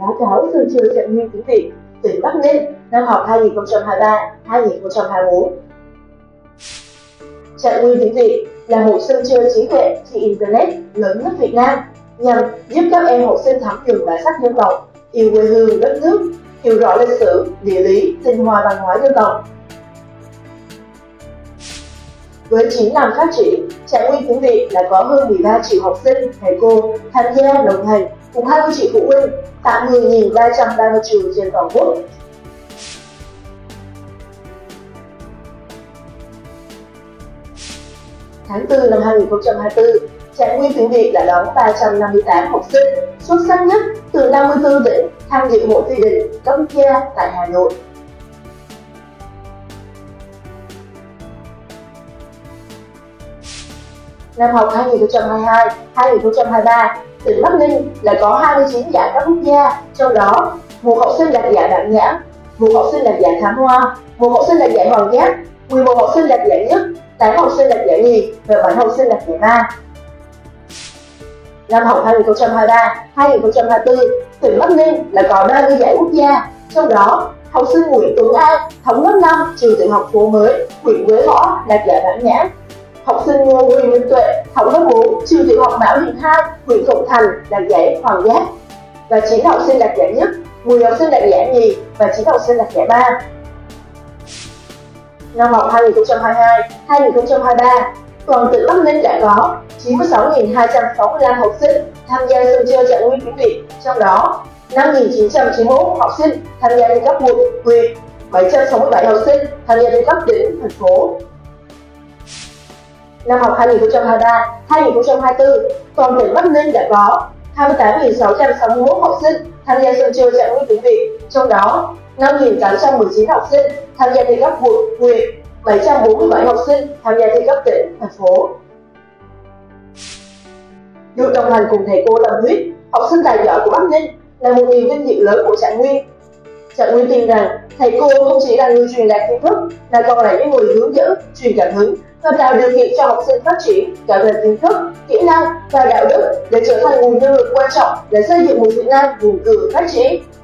báo cáo sân chơi Trạng Nguyên tiếng Việt tỉnh Bắc Ninh năm học 2023-2024. Trạng Nguyên tiếng Việt là một sân chơi trí tuệ trên Internet lớn nhất Việt Nam nhằm giúp các em học sinh thấm nhuần bản sắc dân tộc, yêu quê hương đất nước, hiểu rõ lịch sử, địa lý, tinh hoa văn hóa dân tộc. Với 9 năm phát triển, Trạng Nguyên tiếng Việt đã có hơn 13 triệu học sinh, thầy cô tham gia đồng hành cùng 20 triệu phụ huynh tại 10.330 trường trên toàn quốc. Tháng 4 năm 2024, Trạng Nguyên tiếng Việt đã đón 358 học sinh xuất sắc nhất từ 54 tỉnh tham dự hội thi đình cấp quốc gia tại Hà Nội. Năm học 2022-2023, tỉnh Bắc Ninh đã có 29 giải cấp quốc gia, trong đó một học sinh đạt giải bảng nhãn, một học sinh đạt giải thám hoa, một học sinh đạt giải hoàng giác, 11 học sinh đạt giải nhất, 8 học sinh đạt giải nhì và 7 học sinh đạt giải ba. Năm học 2023-2024, tỉnh Bắc Ninh đã có 30 giải quốc gia, trong đó học sinh Nguyễn Tuấn An, thống lớp 5, trường tiểu học Phố Mới, huyện Quế Võ đạt giải bảng nhãn. Học sinh Ngô Huy Minh Tuệ, học lớp 4, trường tiểu học Mão Hiền 2, huyện Thuận Thành đạt giải hoàng giác. Và 9 học sinh đạt giải nhất, 10 học sinh đạt giải nhì và 9 học sinh đạt giải ba. Năm học 2022-2023, toàn tỉnh Bắc Ninh đã có 96.265 học sinh tham gia sân chơi Trạng Nguyên tiếng Việt, trong đó 5.991 học sinh tham gia thi cấp quận, huyện, 767 học sinh tham gia thi cấp tỉnh, thành phố. Năm học 2023-2024, toàn tỉnh Bắc Ninh đã có 28.661 học sinh tham gia sân chơi Trạng Nguyên tiếng Việt, trong đó 5.819 học sinh tham gia thi cấp quận, huyện, 747 học sinh tham gia thi cấp tỉnh, thành phố. Được đồng hành cùng thầy cô tâm huyết, học sinh tài giỏi của Bắc Ninh là một niềm vinh dự lớn của Trạng Nguyên. Trạng Nguyên tin rằng thầy cô không chỉ là người truyền đạt kiến thức, mà còn là những người hướng dẫn, truyền cảm hứng và tạo điều kiện cho học sinh phát triển cả về kiến thức, kỹ năng và đạo đức để trở thành nguồn nhân lực quan trọng để xây dựng một Việt Nam hùng cường phát triển.